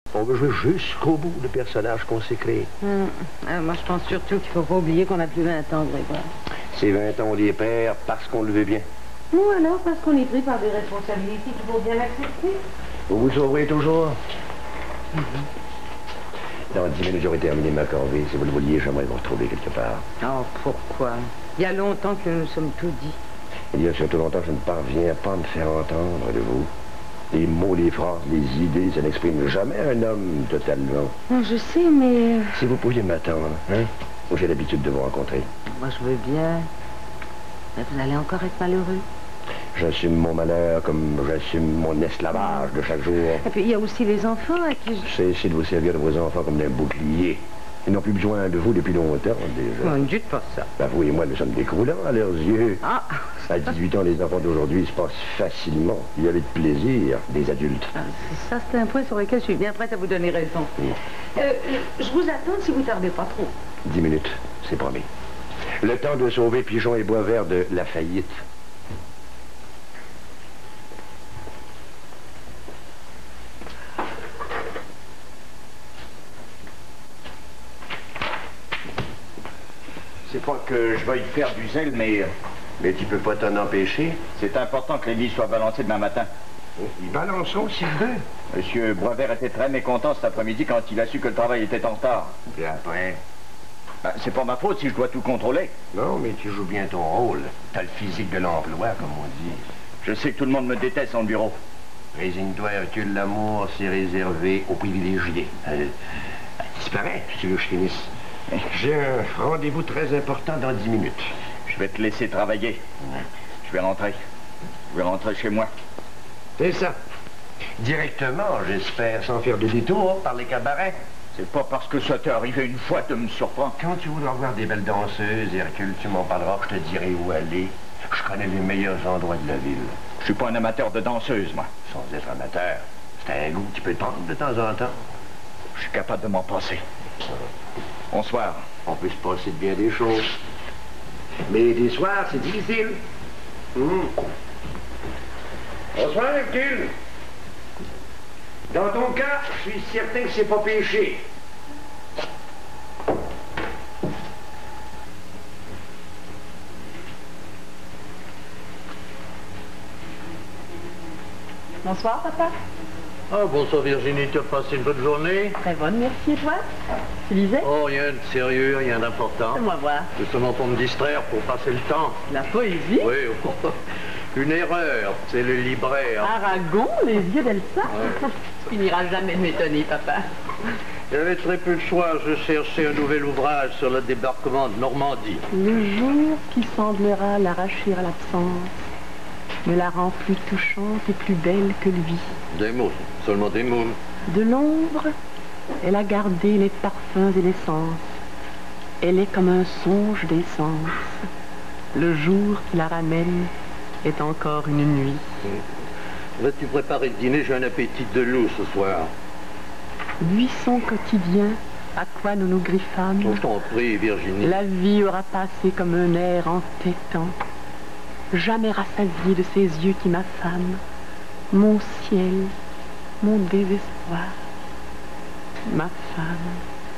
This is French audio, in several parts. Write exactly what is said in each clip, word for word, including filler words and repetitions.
On veut jouer jusqu'au bout le personnage qu'on s'est créé. Hum. Euh, moi, je pense surtout qu'il ne faut pas oublier qu'on a plus vingt ans, Grégoire. Ces vingt ans, on les perd parce qu'on le veut bien. Ou alors parce qu'on est pris par des responsabilités qu'il faut bien accepter. Vous vous sauverez toujours. Mm-hmm. Dans dix minutes, j'aurai terminé ma corvée. Si vous le vouliez, j'aimerais vous retrouver quelque part. Oh, pourquoi? Il y a longtemps que nous nous sommes tout dit. Il y a surtout longtemps que je ne parviens pas à me faire entendre de vous. Les mots, les phrases, les idées, ça n'exprime jamais un homme totalement. Non, je sais, mais... Si vous pouviez m'attendre, hein? Moi, j'ai l'habitude de vous rencontrer. Moi, je veux bien. Mais vous allez encore être malheureux. J'assume mon malheur comme j'assume mon esclavage de chaque jour. Et puis, il y a aussi les enfants à qui je... Cessez de vous servir de vos enfants comme d'un bouclier. Ils n'ont plus besoin de vous depuis longtemps, déjà. Non, ne dites pas ça. Ben, vous et moi, nous sommes décroulants à leurs yeux. Ah. À dix-huit ans, les enfants d'aujourd'hui se passent facilement. Il y avait de plaisir des adultes. Ah, ça, c'est un point sur lequel je suis bien prête à vous donner raison. Mm. Euh, je vous attends si vous tardez pas trop. Dix minutes, c'est promis. Le temps de sauver Pigeon et Boisvert de la faillite. C'est pas que je veuille faire du zèle, mais... Mais tu peux pas t'en empêcher. C'est important que les lits soient balancés demain matin. Ils balanceront s'ils veulent. Monsieur Boisvert était très mécontent cet après-midi quand il a su que le travail était en retard. Et après? Ben, c'est pas ma faute si je dois tout contrôler. Non, mais tu joues bien ton rôle. T'as le physique de l'emploi, comme on dit. Je sais que tout le monde me déteste dans le bureau. Résigne-toi, Hercule, l'amour, c'est réservé aux privilégiés. Euh, disparaît, si tu veux que je finisse. J'ai un rendez-vous très important dans dix minutes. Je vais te laisser travailler. Ouais. Je vais rentrer. Je vais rentrer chez moi. C'est ça. Directement, j'espère, sans faire de détour par les cabarets. C'est pas parce que ça t'est arrivé une fois de me surprendre. Quand tu voudras voir des belles danseuses, Hercule, tu m'en parleras, je te dirai où aller. Je connais les meilleurs endroits de la ville. Je suis pas un amateur de danseuse, moi. Sans être amateur, c'est un goût que tu peux prendre de temps en temps. Je suis capable de m'en passer. Bonsoir. On peut se passer de bien des choses. Mais des soirs, c'est difficile. Mmh. Bonsoir, Hercule. Dans ton cas, je suis certain que c'est pas péché. Bonsoir, papa. Ah, bonsoir Virginie, tu as passé une bonne journée? Très bonne, merci, et toi? Tu lisais? Oh, rien de sérieux, rien d'important. Fais-moi voir. Justement pour me distraire, pour passer le temps. La poésie? Oui, oh, une erreur, c'est le libraire. Aragon, les yeux d'Elsa? Ouais. Tu finiras jamais de m'étonner, papa. J'avais très peu de choix, je cherchais un nouvel ouvrage sur le débarquement de Normandie. Le jour qui semblera l'arracher à l'absence me la rend plus touchante et plus belle que lui. Des mots, seulement des mots. De l'ombre, elle a gardé les parfums et l'essence. Elle est comme un songe des sens. Le jour qui la ramène est encore une nuit. Mmh. Vas-tu préparer le dîner? J'ai un appétit de loup ce soir. Buisson quotidien, à quoi nous nous griffâmes. Oh, je t'en prie, Virginie. La vie aura passé comme un air entêtant, jamais rassasié de ces yeux qui m'affament. Mon ciel, mon désespoir, ma femme.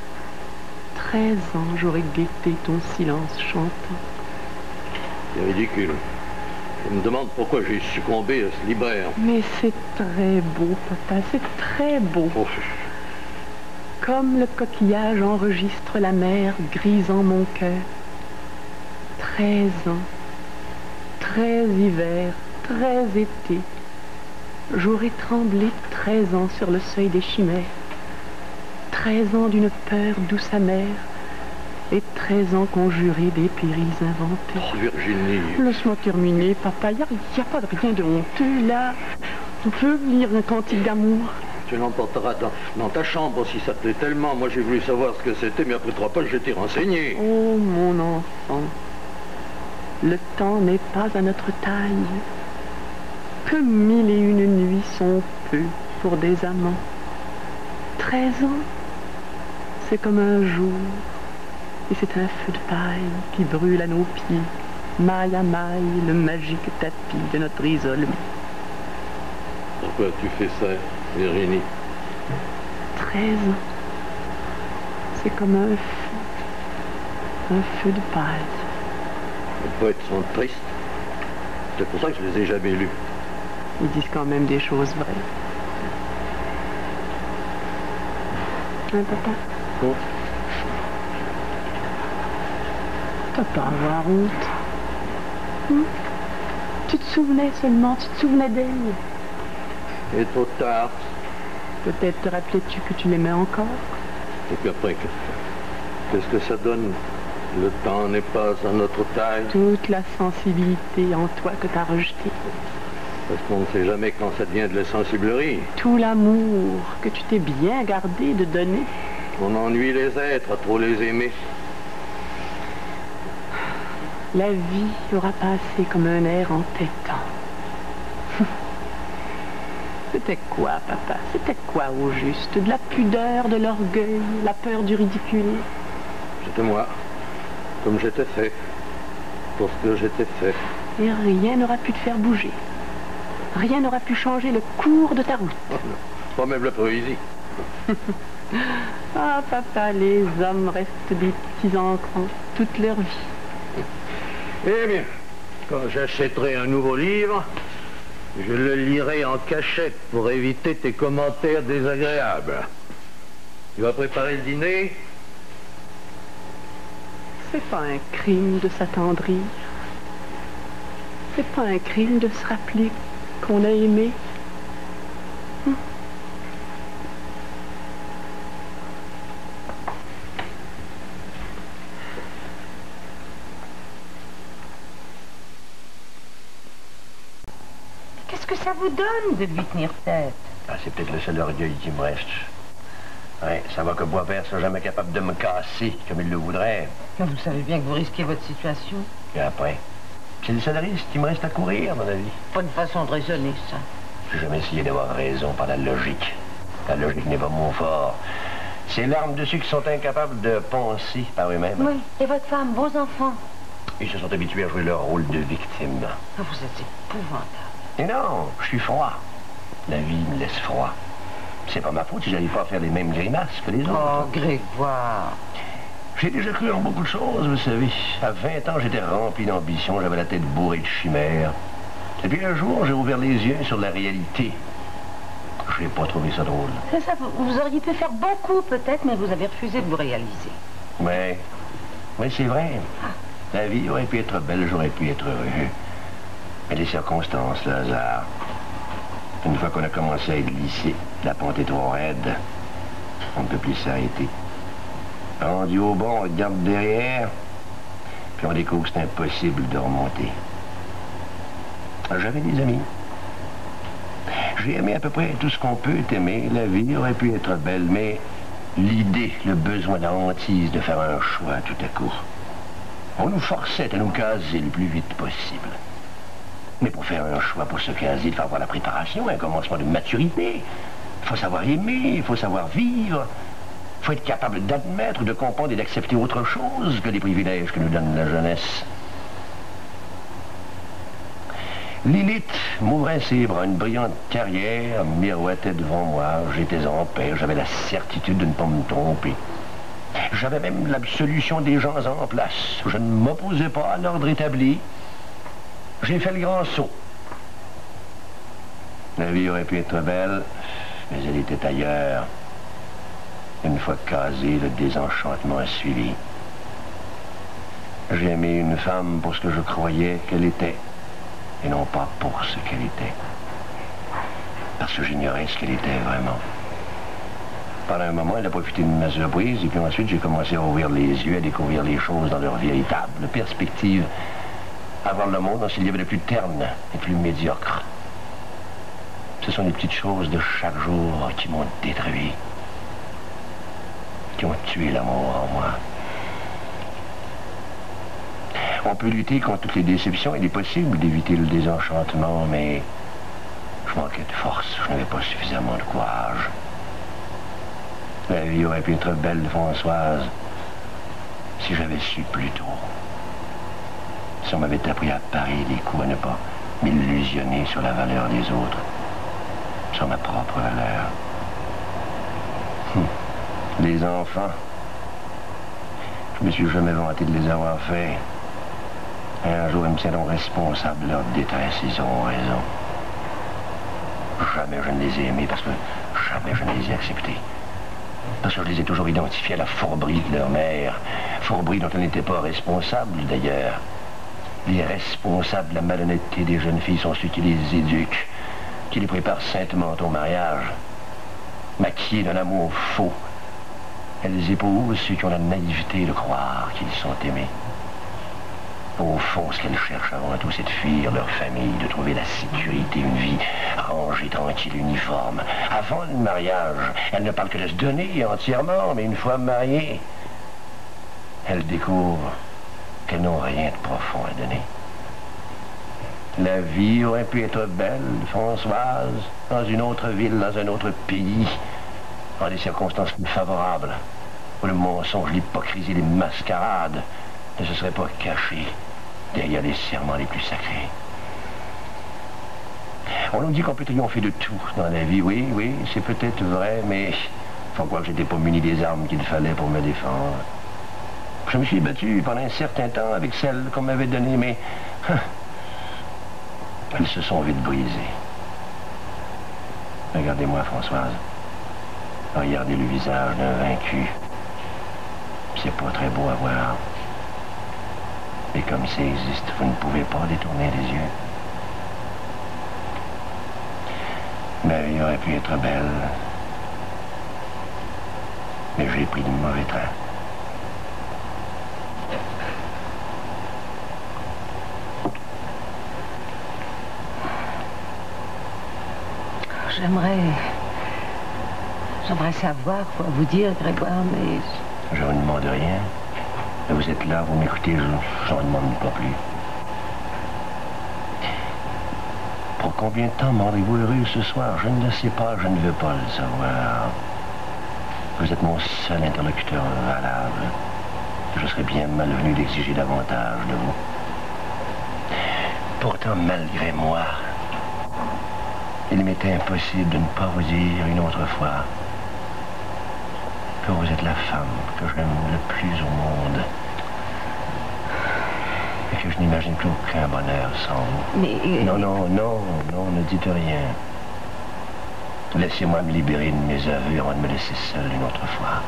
Treize ans, j'aurais guetté ton silence chantant. C'est ridicule. Je me demande pourquoi j'ai succombé à ce libraire. Mais c'est très beau, papa, c'est très beau. Oh. Comme le coquillage enregistre la mer, grisant mon cœur. Treize ans, treize hivers, treize étés. J'aurais tremblé treize ans sur le seuil des chimères. Treize ans d'une peur douce amère. Et treize ans conjurés des périls inventés. Oh, Virginie. Laisse-moi terminer, papa. Il n'y a, a pas de rien de honteux, là. On peut lire un cantique d'amour. Tu l'emporteras dans, dans ta chambre si ça te plaît tellement. Moi, j'ai voulu savoir ce que c'était, mais après trois pages, je t'ai renseigné. Oh, mon enfant. Le temps n'est pas à notre taille. Que mille et une nuits sont peu pour des amants. Treize ans, c'est comme un jour. Et c'est un feu de paille qui brûle à nos pieds, maille à maille, le magique tapis de notre isolement. Pourquoi tu fais ça, Virginie? treize ans. C'est comme un feu, un feu de paille. Les poètes sont tristes. C'est pour ça que je les ai jamais lus. Ils disent quand même des choses vraies. Hein, papa? Oh. T'as pas à avoir honte. Hum? Tu te souvenais seulement, tu te souvenais d'elle. Et trop tard. Peut-être te rappelais-tu que tu l'aimais encore? Et puis après, qu'est-ce que ça donne? Le temps n'est pas à notre taille. Toute la sensibilité en toi que t'as rejetée. Parce qu'on ne sait jamais quand ça devient de la sensiblerie. Tout l'amour que tu t'es bien gardé de donner. On ennuie les êtres à trop les aimer. La vie aura passé comme un air entêtant. C'était quoi, papa? C'était quoi au juste? De la pudeur, de l'orgueil, la peur du ridicule? C'était moi, comme j'étais fait, pour ce que j'étais fait. Et rien n'aura pu te faire bouger. Rien n'aura pu changer le cours de ta route. Oh, pas même la poésie. Ah, papa, les hommes restent des petits enfants toute leur vie. Eh bien, quand j'achèterai un nouveau livre, je le lirai en cachette pour éviter tes commentaires désagréables. Tu vas préparer le dîner? C'est pas un crime de s'attendrir. C'est pas un crime de se rappeler qu'on a aimé. Hum. Qu'est-ce que ça vous donne de lui tenir tête? Ah, c'est peut-être le seul orgueil qui me reste. Ouais, savoir que Boisvert sera jamais capable de me casser comme il le voudrait. Mais vous savez bien que vous risquez votre situation. Et après, c'est le seul risque qui me reste à courir dans la vie. Pas une façon de raisonner, ça. J'ai jamais essayé d'avoir raison par la logique. La logique n'est pas mon fort. C'est l'arme de ceux qui sont incapables de penser par eux-mêmes. Oui, et votre femme, vos enfants? Ils se sont habitués à jouer leur rôle de victime. Ah, vous êtes épouvantable. Et non, je suis froid. La vie me laisse froid. C'est pas ma faute si j'arrive pas à faire les mêmes grimaces que les autres. Oh, Grégoire. J'ai déjà cru en beaucoup de choses, vous savez. À vingt ans, j'étais rempli d'ambition, j'avais la tête bourrée de chimères. Et puis un jour, j'ai ouvert les yeux sur la réalité. Je n'ai pas trouvé ça drôle. C'est ça, vous, vous auriez pu faire beaucoup peut-être, mais vous avez refusé de vous réaliser. Mais, mais c'est vrai. La vie aurait pu être belle, j'aurais pu être heureux. Mais les circonstances, le hasard. Une fois qu'on a commencé à être glissé, la pente est trop raide. On ne peut plus s'arrêter. Rendu au bord, on regarde derrière, puis on découvre que c'est impossible de remonter. J'avais des amis. J'ai aimé à peu près tout ce qu'on peut aimer. La vie aurait pu être belle, mais l'idée, le besoin de la hantise de faire un choix tout à coup, on nous forçait à nous caser le plus vite possible. Mais pour faire un choix, pour se caser, il faut avoir la préparation, un commencement de maturité. Il faut savoir aimer, il faut savoir vivre. Il faut être capable d'admettre, de comprendre et d'accepter autre chose que les privilèges que nous donne la jeunesse. Lilith m'ouvrait ses bras, une brillante carrière miroitait devant moi. J'étais en paix, j'avais la certitude de ne pas me tromper. J'avais même l'absolution des gens en place. Je ne m'opposais pas à l'ordre établi. J'ai fait le grand saut. La vie aurait pu être belle, mais elle était ailleurs. Une fois casée, le désenchantement a suivi. J'ai aimé une femme pour ce que je croyais qu'elle était, et non pas pour ce qu'elle était. Parce que j'ignorais ce qu'elle était vraiment. Pendant un moment, elle a profité de ma surprise, et puis ensuite, j'ai commencé à ouvrir les yeux, à découvrir les choses dans leur véritable perspective, à voir le monde dans s'il y avait de plus terne et plus médiocre. Ce sont les petites choses de chaque jour qui m'ont détruit, qui ont tué l'amour en moi. On peut lutter contre toutes les déceptions, il est possible d'éviter le désenchantement, mais je manquais de force, je n'avais pas suffisamment de courage. La vie aurait pu être belle, Françoise, si j'avais su plus tôt. Si on m'avait appris à parer les coups, à ne pas m'illusionner sur la valeur des autres, sur ma propre valeur. Hum. Les enfants, je me suis jamais vanté de les avoir faits. Un jour, ils me tiendront responsable de leur détresse, ils auront raison. Jamais je ne les ai aimés parce que jamais je ne les ai acceptés. Parce que je les ai toujours identifiés à la fourberie de leur mère. Fourberie dont elle n'était pas responsable, d'ailleurs. Les responsables de la malhonnêteté des jeunes filles sont ceux qui les éduquent, qui les préparent saintement au mariage. Maquillés d'un amour faux, elles épousent ceux qui ont la naïveté de croire qu'ils sont aimés. Au fond, ce qu'elles cherchent avant tout, c'est de fuir leur famille, de trouver la sécurité, une vie rangée, tranquille, uniforme. Avant le mariage, elles ne parlent que de se donner entièrement, mais une fois mariées, elles découvrent qu'elles n'ont rien de profond à donner. La vie aurait pu être belle, Françoise, dans une autre ville, dans un autre pays, dans des circonstances plus favorables, où le mensonge, l'hypocrisie, les mascarades ne se seraient pas cachés derrière les serments les plus sacrés. On nous dit qu'on peut triompher de tout dans la vie. Oui, oui, c'est peut-être vrai, mais faut croire que j'étais pas muni des armes qu'il fallait pour me défendre. Je me suis battu pendant un certain temps avec celles qu'on m'avait données, mais elles se sont vite brisées. Regardez-moi, Françoise. Regardez le visage d'un vaincu. C'est pas très beau à voir. Et comme ça existe, vous ne pouvez pas détourner les yeux. Ma vie aurait pu être belle. Mais j'ai pris du mauvais train. J'aimerais... J'aimerais savoir quoi vous dire, Grégoire, mais... Je ne demande rien. Vous êtes là, vous m'écoutez, je n'en demande pas plus. Pour combien de temps m'aurez-vous heureux ce soir? Je ne le sais pas, je ne veux pas le savoir. Vous êtes mon seul interlocuteur valable. Je serais bien malvenu d'exiger davantage de vous. Pourtant, malgré moi, il m'était impossible de ne pas vous dire une autre fois que vous êtes la femme que j'aime le plus au monde. Et que je n'imagine plus aucun bonheur sans vous. Mais... Euh... Non, non, non, non, ne dites rien. Laissez-moi me libérer de mes aveux avant de me laisser seul une autre fois.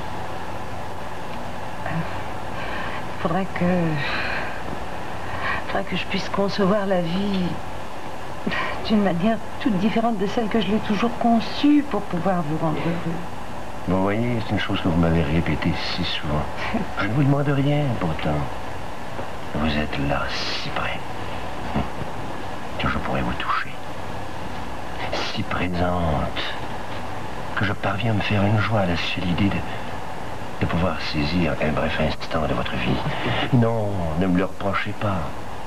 Il faudrait que... Il faudrait que je puisse concevoir la vie d'une manière toute différente de celle que je l'ai toujours conçue pour pouvoir vous rendre heureux. Vous voyez, c'est une chose que vous m'avez répétée si souvent. Je ne vous demande rien, pourtant. Vous êtes là, si près, que je pourrais vous toucher. Si présente, que je parviens à me faire une joie à la seule idée de, de pouvoir saisir un bref instant de votre vie. Non, ne me le reprochez pas.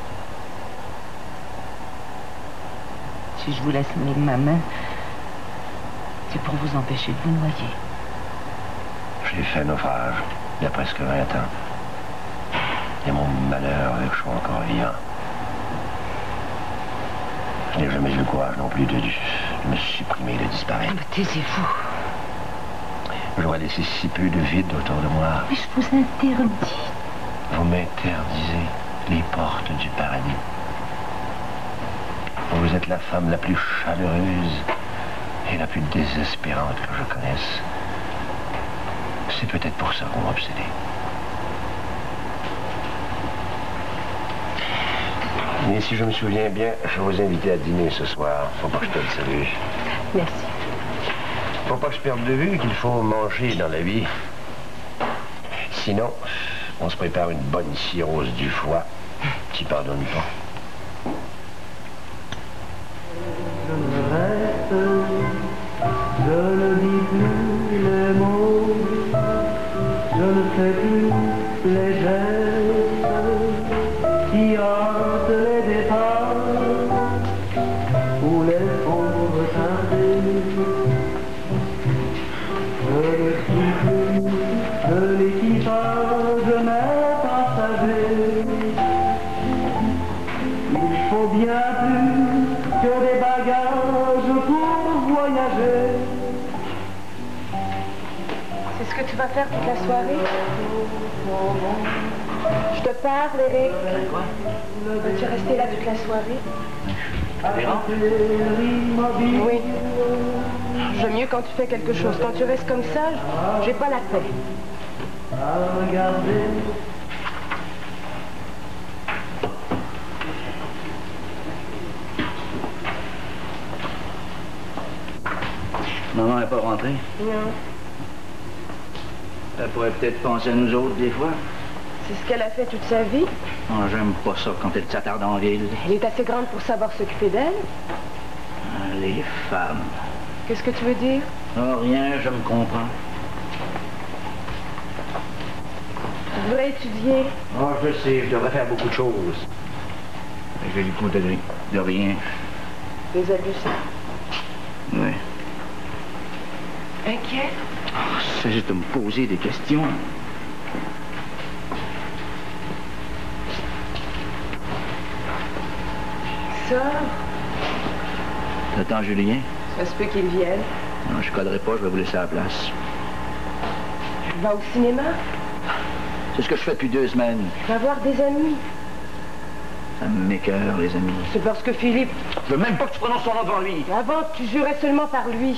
Si je vous laisse ma main, c'est pour vous empêcher de vous noyer. J'ai fait naufrage il y a presque vingt ans. Et mon malheur veut que je sois encore vivant. Je n'ai jamais eu le courage non plus de, de me supprimer, de disparaître. Mais taisez-vous. Je vois laisser si peu de vide autour de moi. Mais je vous interdis. Vous m'interdisez les portes du paradis. Vous êtes la femme la plus chaleureuse et la plus désespérante que je connaisse. C'est peut-être pour ça qu'on m'a obsédé. Mais si je me souviens bien, je vais vous inviter à dîner ce soir. Faut pas que je te le salue. Merci. Faut pas que je perde de vue qu'il faut manger dans la vie. Sinon, on se prépare une bonne cirrhose du foie qui pardonne pas. Je ne reste, je ne dis plus les mots, je ne fais plus les gestes qui hantent les départs ou les font retarder. Je ne suis plus que l'équipage n'est passager. Il faut bien plus que des bagages pour voyager. Qu'est-ce que tu vas faire toute la soirée? Je te parle, Eric. Quoi? Veux-tu rester là toute la soirée? Véran? Oui. J'aime mieux quand tu fais quelque chose. Quand tu restes comme ça, j'ai pas la paix. Maman n'est pas rentrée. Non. Elle pourrait peut-être penser à nous autres des fois. C'est ce qu'elle a fait toute sa vie. Oh, j'aime pas ça quand elle s'attarde en ville. Elle est assez grande pour savoir s'occuper d'elle. Ah, les femmes. Qu'est-ce que tu veux dire? Oh, rien, je me comprends. Tu devrais étudier. Oh, je sais, je devrais faire beaucoup de choses. Mais j'ai le goût de, de rien. Des abusés. Oui. Inquiet? Oh, il s'agit de me poser des questions. Ça, T'attends Julien? ça se peut qu'il vienne. Non, je collerai pas, je vais vous laisser à la place. Tu vas au cinéma? C'est ce que je fais depuis deux semaines. Tu vas voir des amis. Ça m'écoeure, les amis. C'est parce que Philippe... Je veux même pas que tu prononces son nom devant lui. Avant, tu jurais seulement par lui.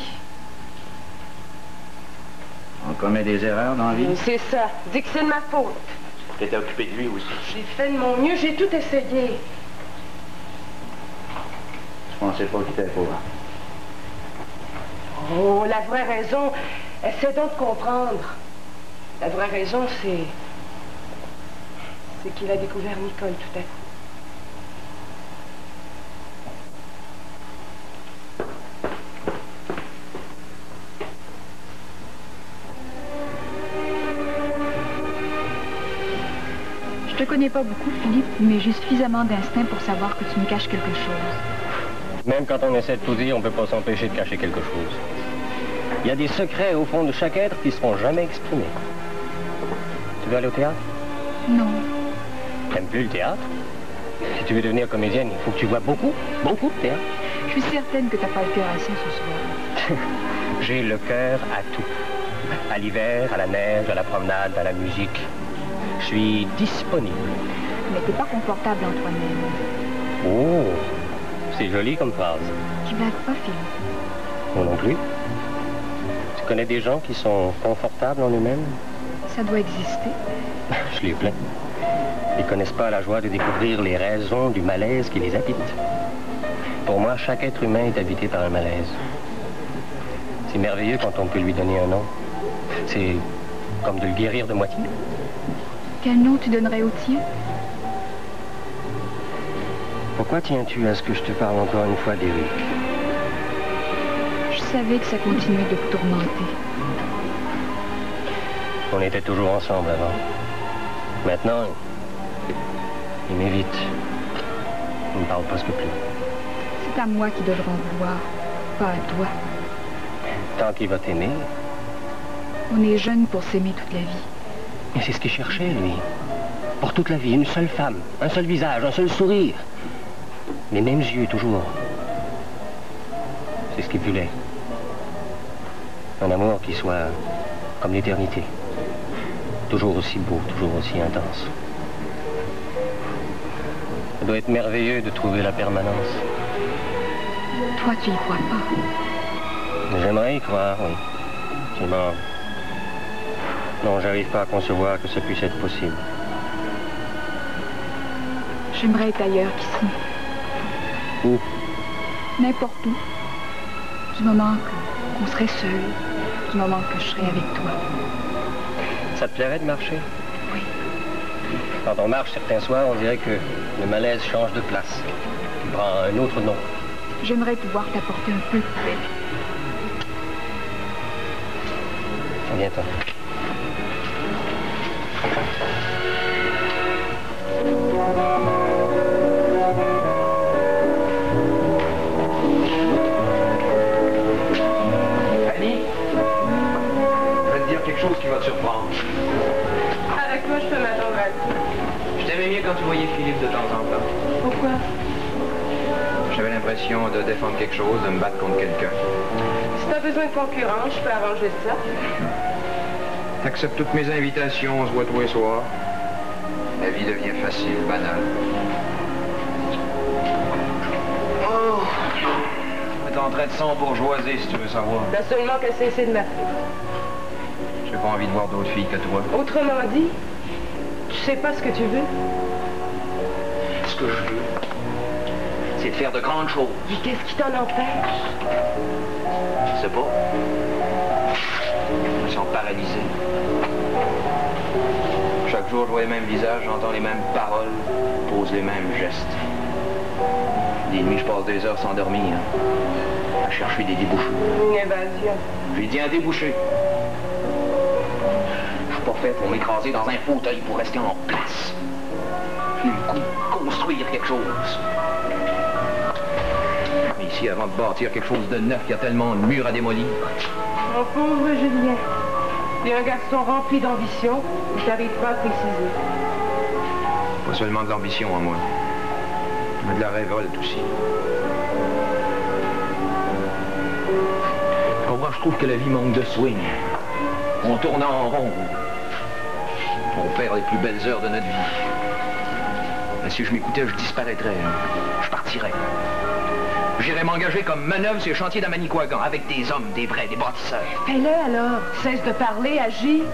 On commet des erreurs dans la vie. C'est ça. Dis que c'est de ma faute. T'étais occupé de lui aussi. J'ai fait de mon mieux, j'ai tout essayé. Je pensais pas qu'il était pauvre. Oh, la vraie raison, essaie donc de comprendre. La vraie raison, c'est... c'est qu'il a découvert Nicole tout à coup. Je te connais pas beaucoup, Philippe, mais j'ai suffisamment d'instinct pour savoir que tu me caches quelque chose. Même quand on essaie de tout dire, on ne peut pas s'empêcher de cacher quelque chose. Il y a des secrets au fond de chaque être qui ne seront jamais exprimés. Tu veux aller au théâtre? Non. T'aimes plus le théâtre? Si tu veux devenir comédienne, il faut que tu vois beaucoup, beaucoup de théâtre. Je suis certaine que t'as pas le cœur à ça ce soir. J'ai le cœur à tout. À l'hiver, à la neige, à la promenade, à la musique. Je suis disponible. Mais t'es pas confortable en toi-même. Oh, c'est joli comme phrase. Tu blagues pas, Philippe. Moi non plus. Tu connais des gens qui sont confortables en eux-mêmes? Ça doit exister. Je les plains. Ils connaissent pas la joie de découvrir les raisons du malaise qui les habite. Pour moi, chaque être humain est habité par un malaise. C'est merveilleux quand on peut lui donner un nom. C'est comme de le guérir de moitié. Quel nom tu donnerais au tien? Pourquoi tiens-tu à ce que je te parle encore une fois d'Éric? Je savais que ça continuait de te tourmenter. On était toujours ensemble avant. Maintenant, il m'évite. Il ne me parle presque plus. C'est à moi qui devrais en vouloir, pas à toi. Tant qu'il va t'aimer. On est jeunes pour s'aimer toute la vie. Mais c'est ce qu'il cherchait, lui. Pour toute la vie, une seule femme, un seul visage, un seul sourire. Les mêmes yeux, toujours. C'est ce qu'il voulait. Un amour qui soit comme l'éternité. Toujours aussi beau, toujours aussi intense. Ça doit être merveilleux de trouver la permanence. Toi, tu y crois pas. J'aimerais y croire, oui. Seulement... Non, j'arrive pas à concevoir que ça puisse être possible. J'aimerais être ailleurs qu'ici. Où? N'importe où. Du moment qu'on serait seuls, du moment que je serais avec toi. Ça te plairait de marcher? Oui. Quand on marche certains soirs, on dirait que le malaise change de place. Il prend un autre nom. J'aimerais pouvoir t'apporter un peu de paix. Viens-t'en. Annie, je vais te dire quelque chose qui va te surprendre. Avec moi, je peux m'attendre à tout. Je t'aimais mieux quand tu voyais Philippe de temps en temps. Pourquoi? J'avais l'impression de défendre quelque chose, de me battre contre quelqu'un. Si t'as besoin de concurrence, je peux arranger ça. T'acceptes toutes mes invitations, on se voit tous les soirs. La vie devient facile, banale. Oh! On est en train de s'embourgeoiser, si tu veux savoir. T'as seulement qu'à cesser de m'appeler. J'ai pas envie de voir d'autres filles que toi. Autrement dit, tu sais pas ce que tu veux. Ce que je veux, c'est de faire de grandes choses. Mais qu'est-ce qui t'en empêche? Je sais pas. Je me sens paralysé. Chaque jour, je vois les mêmes visages, j'entends les mêmes paroles, pose les mêmes gestes. Des nuits, je passe des heures sans dormir, à chercher des débouchés. Une évasion. J'ai dit un débouché. Je suis pas fait pour m'écraser dans un fauteuil pour rester en place. J'ai le goût de construire quelque chose. Mais ici, avant de bâtir quelque chose de neuf, il y a tellement de murs à démolir. Mon pauvre Julien, t'es un garçon rempli d'ambition, mais t'arrives pas à préciser. Pas seulement de l'ambition en moi, mais de la révolte aussi. Pour moi, je trouve que la vie manque de swing. On tourne en rond. On perd les plus belles heures de notre vie. Mais si je m'écoutais, je disparaîtrais. Je partirais. J'irais m'engager comme manœuvre sur le chantier d'Amanicouagan, avec des hommes, des vrais, des bâtisseurs. Fais-le alors. Cesse de parler, agis.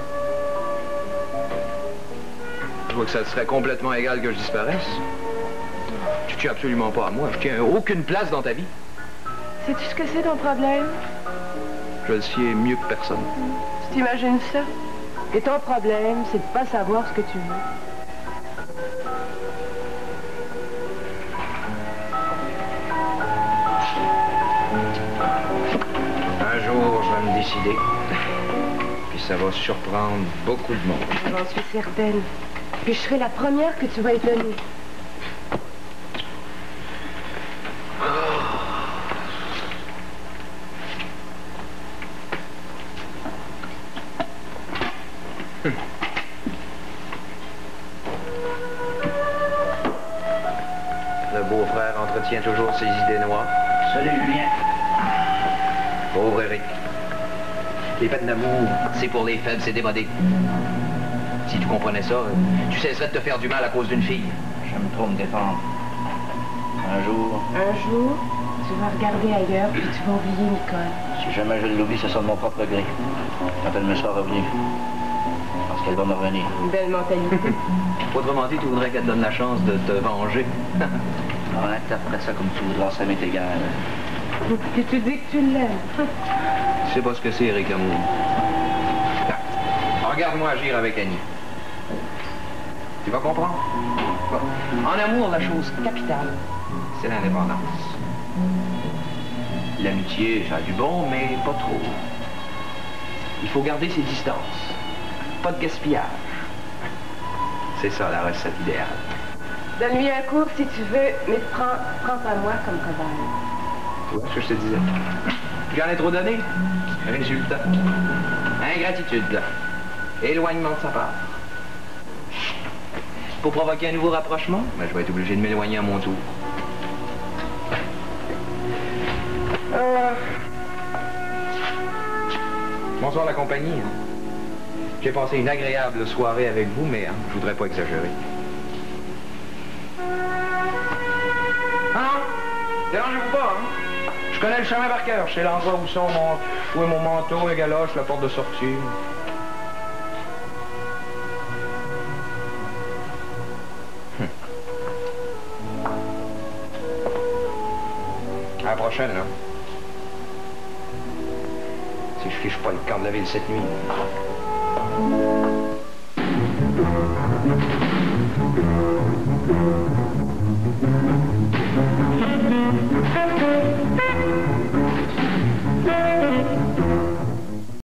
Je vois que ça te serait complètement égal que je disparaisse. Tu tiens absolument pas à moi. Je tiens à aucune place dans ta vie. Sais-tu ce que c'est ton problème? Je le sais mieux que personne. Tu t'imagines ça? Et ton problème, c'est de pas savoir ce que tu veux. Un jour, je vais me décider. Puis ça va surprendre beaucoup de monde. J'en suis certaine. Puis je serai la première que tu vas étonner. Le beau-frère entretient toujours ses idées noires. Salut, Julien. Pauvre Eric. Les peines d'amour, c'est pour les faibles, c'est démodé. Si tu comprenais ça, tu cesserais de te faire du mal à cause d'une fille. J'aime trop me défendre. Un jour, Un jour, tu vas regarder ailleurs, puis tu vas oublier Nicole. si jamais je l'oublie, ce sera de mon propre gré. Quand elle me sera revenue. Parce qu'elle va me revenir. Une belle mentalité. Autrement dit, tu voudrais qu'elle te donne la chance de te venger. Ouais, t'apprêtes ça comme tu voudras, ça m'est égal. Puis tu dis que tu l'aimes. Tu sais pas ce que c'est, Eric Amour. Regarde-moi agir avec Annie. Tu vas comprendre? Bon. En amour, la chose capitale, c'est l'indépendance. L'amitié, ça a du bon, mais pas trop. Il faut garder ses distances. Pas de gaspillage. C'est ça, la recette idéale. Donne-lui un cours si tu veux, mais prends, prends pas moi comme cobaye. Tu vois ce que je te disais? J'en ai trop donné. Résultat. Ingratitude. Éloignement de sa part. Pour provoquer un nouveau rapprochement, ben, je vais être obligé de m'éloigner à mon tour. Euh... Bonsoir la compagnie. Hein. J'ai passé une agréable soirée avec vous, mais hein, je voudrais pas exagérer. Ah non, dérangez-vous pas, hein. Je connais le chemin par cœur. Je sais l'endroit où sont mon, où est mon manteau, les galoches, la porte de sortie. Hum. À la prochaine, là. Si je fiche pas le camp de la ville cette nuit. Thank you.